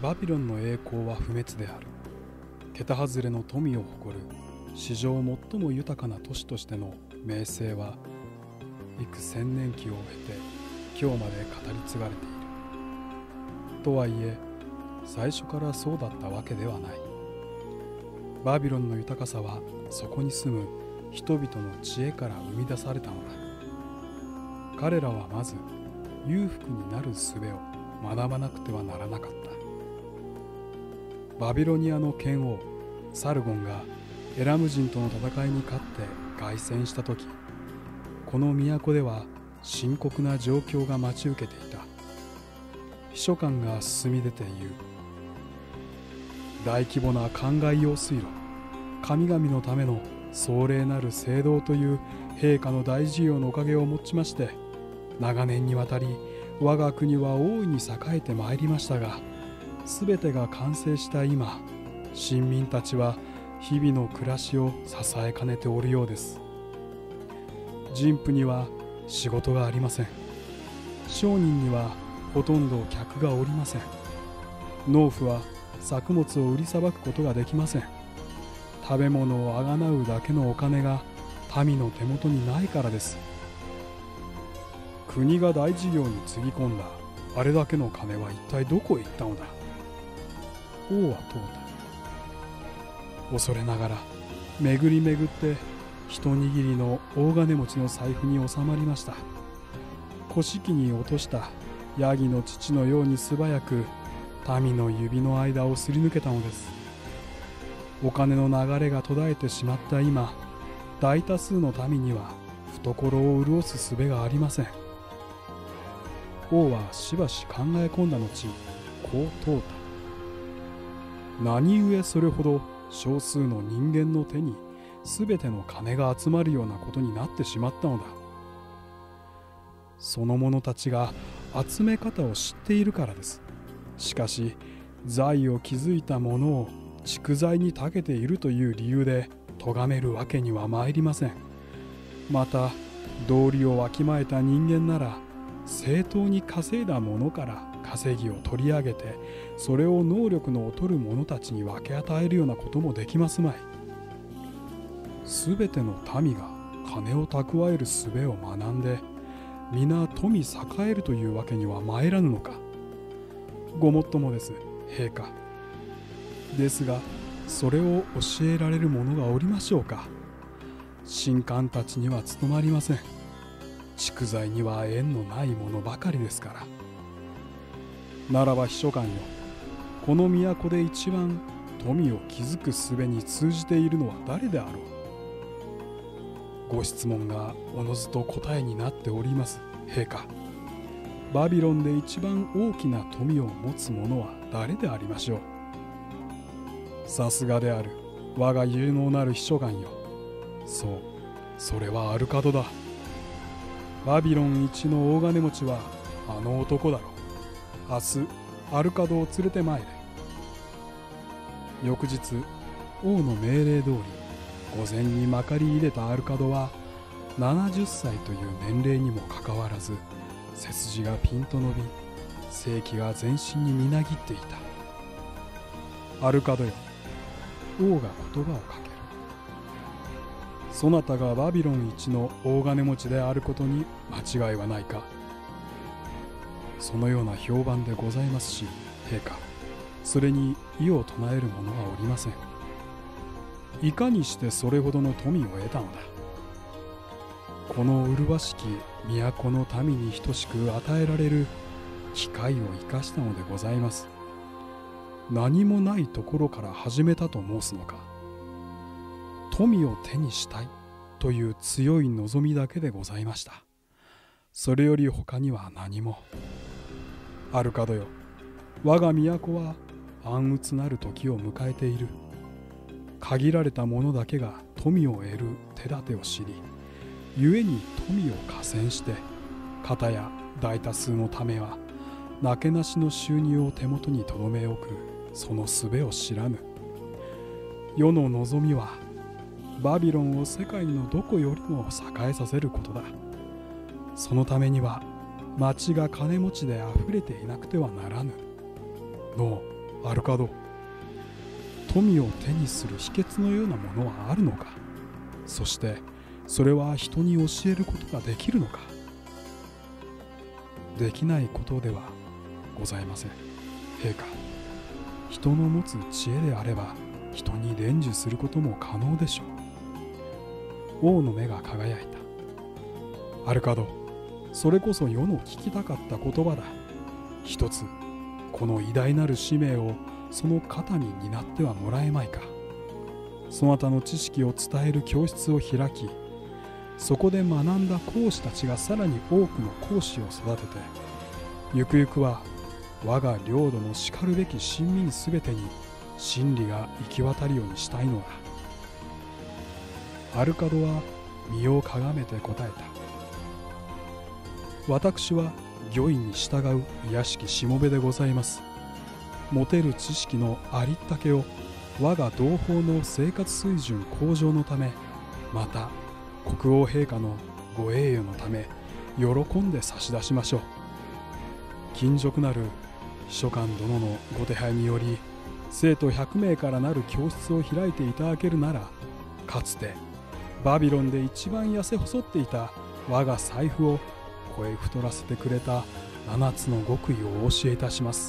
バビロンの栄光は不滅である。桁外れの富を誇る史上最も豊かな都市としての名声は幾千年期を経て今日まで語り継がれている。とはいえ最初からそうだったわけではない。バビロンの豊かさはそこに住む人々の知恵から生み出されたのだ。彼らはまず裕福になる術を学ばなくてはならなかった。バビロニアの剣王サルゴンがエラム人との戦いに勝って凱旋した時、この都では深刻な状況が待ち受けていた。秘書官が進み出て言う。大規模な灌漑用水路、神々のための壮麗なる聖堂という陛下の大事業のおかげをもちまして、長年にわたり我が国は大いに栄えてまいりましたが、すべてが完成した今、臣民たちは日々の暮らしを支えかねておるようです。人夫には仕事がありません。商人にはほとんど客がおりません。農夫は作物を売りさばくことができません。食べ物をあがなうだけのお金が民の手元にないからです。国が大事業につぎ込んだあれだけの金は一体どこへ行ったのだ。王は問うた。恐れながら巡り巡って一握りの大金持ちの財布に収まりました。古式に落としたヤギの乳のように素早く民の指の間をすり抜けたのです。お金の流れが途絶えてしまった今、大多数の民には懐を潤す術がありません。王はしばし考え込んだ後、こう問うた。何故それほど少数の人間の手に全ての金が集まるようなことになってしまったのだ。その者たちが集め方を知っているからです。しかし財を築いた者を蓄財に長けているという理由で咎めるわけにはまいりません。また道理をわきまえた人間なら正当に稼いだものから稼ぎを取り上げて、それを能力の劣る者たちに分け与えるようなこともできますまい。すべての民が金を蓄える術を学んで皆富栄えるというわけにはまいらぬのか。ごもっともです、陛下。ですがそれを教えられる者がおりましょうか。神官たちには務まりません。蓄財には縁のないものばかりですから。ならば秘書官よ、この都で一番富を築く術に通じているのは誰であろう。ご質問がおのずと答えになっております、陛下。バビロンで一番大きな富を持つ者は誰でありましょう。さすがである我が有能なる秘書官よ。そう、それはアルカドだ。バビロン一の大金持ちはあの男だろう。明日アルカドを連れてまいれ。翌日王の命令通り御前にまかり入れたアルカドは70歳という年齢にもかかわらず背筋がピンと伸び、生気が全身にみなぎっていた。アルカドよ、王が言葉をかける。そなたがバビロン一の大金持ちであることに間違いはないか。そのような評判でございますし、陛下、それに異を唱える者はおりません。いかにしてそれほどの富を得たのだ。この麗しき都の民に等しく与えられる機会を生かしたのでございます。何もないところから始めたと申すのか。富を手にしたいという強い望みだけでございました。それより他には何も。アルカドよ、我が都は暗鬱なる時を迎えている。限られた者だけが富を得る手立てを知り、故に富を加戦して、片や大多数のためはなけなしの収入を手元に留め置くその術を知らぬ。世の望みはバビロンを世界のどこよりも栄えさせることだ。そのためには町が金持ちであふれていなくてはならぬ。のうアルカド、富を手にする秘訣のようなものはあるのか。そしてそれは人に教えることができるのか。できないことではございません、陛下。人の持つ知恵であれば人に伝授することも可能でしょう。王の目が輝いた。アルカド、それこそ世の聞きたかった言葉だ。一つこの偉大なる使命をその肩に担ってはもらえまいか。そなたの知識を伝える教室を開き、そこで学んだ講師たちがさらに多くの講師を育てて、ゆくゆくは我が領土のしかるべき臣民すべてに真理が行き渡るようにしたいのだ。アルカドは身をかがめて答えた。私は御意に従う卑しきしもべでございます。持てる知識のありったけを我が同胞の生活水準向上のため、また国王陛下のご栄誉のため喜んで差し出しましょう。勤辱なる秘書官殿のご手配により生徒100名からなる教室を開いていただけるなら、かつてバビロンで一番痩せ細っていた我が財布を声太らせてくれた7つの極意をお教えいたします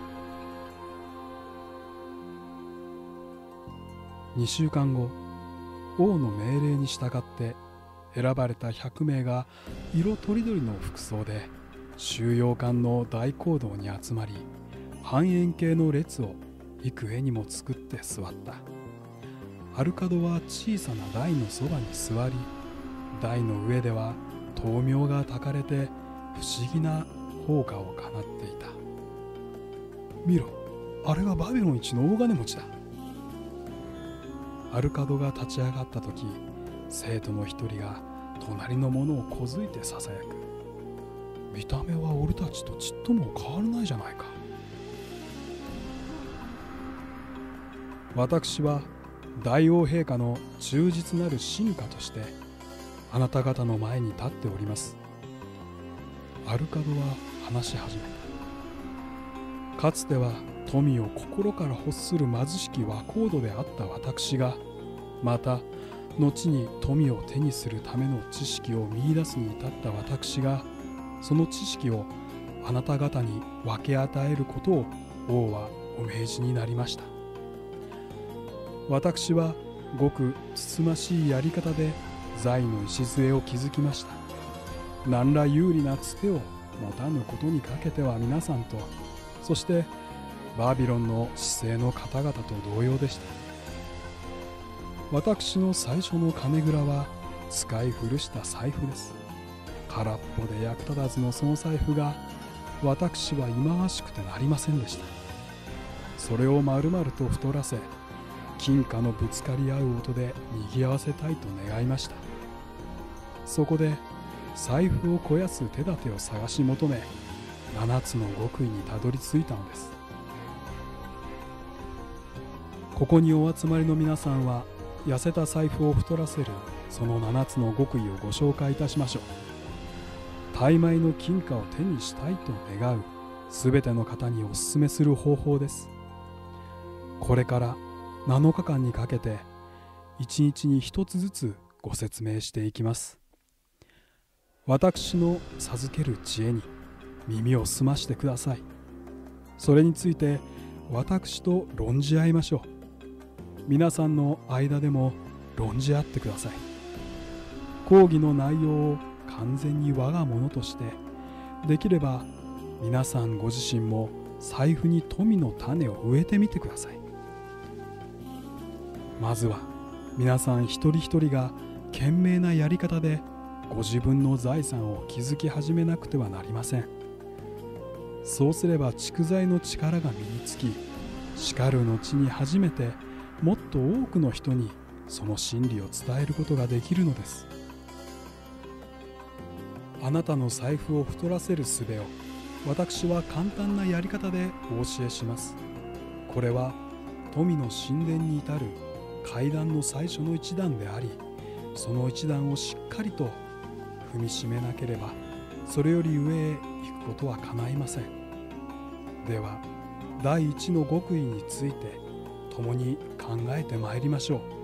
。2週間後、王の命令に従って選ばれた100名が色とりどりの服装で収容艦の大講堂に集まり、半円形の列を幾重にも作って座った。アルカドは小さな台のそばに座り、台の上では灯明が焚かれて不思議な放歌を奏っていた。見ろ、あれがバビロン一の大金持ちだ。アルカドが立ち上がった時、生徒の一人が隣の者をこづいてささやく。見た目は俺たちとちっとも変わらないじゃないか。私は大王陛下の忠実なる臣下としてあなた方の前に立っております。アルカドは話し始めた。かつては富を心から欲する貧しき若人であった私が、また後に富を手にするための知識を見出すに至った私が、その知識をあなた方に分け与えることを王はお命じになりました。私はごくつつましいやり方で財の礎を築きました。何ら有利なつてを持たぬことにかけては皆さんと、そしてバビロンの市井の方々と同様でした。私の最初の金蔵は使い古した財布です。空っぽで役立たずのその財布が私は忌まわしくてなりませんでした。それを丸々と太らせ、金貨のぶつかり合う音で賑わせたいと願いました。そこで財布を肥やす手立てを探し求め、7つの極意にたどり着いたのです。ここにお集まりの皆さんは、痩せた財布を太らせるその7つの極意をご紹介いたしましょう。大枚の金貨を手にしたいと願うすべての方にお勧めする方法です。これから7日間にかけて1日に1つずつご説明していきます。私の授ける知恵に耳を澄ましてください。それについて私と論じ合いましょう。皆さんの間でも論じ合ってください。講義の内容を完全に我がものとして、できれば皆さんご自身も財布に富の種を植えてみてください。まずは皆さん一人一人が賢明なやり方でご自分の財産を築き始めなくてはなりません。そうすれば蓄財の力が身につき、しかる後に初めてもっと多くの人にその真理を伝えることができるのです。あなたの財布を太らせる術を私は簡単なやり方でお教えします。これは富の神殿に至る階段の最初の一段であり、その一段をしっかりと踏みしめなければそれより上へ行くことは叶いません。では第一の極意について共に考えてまいりましょう。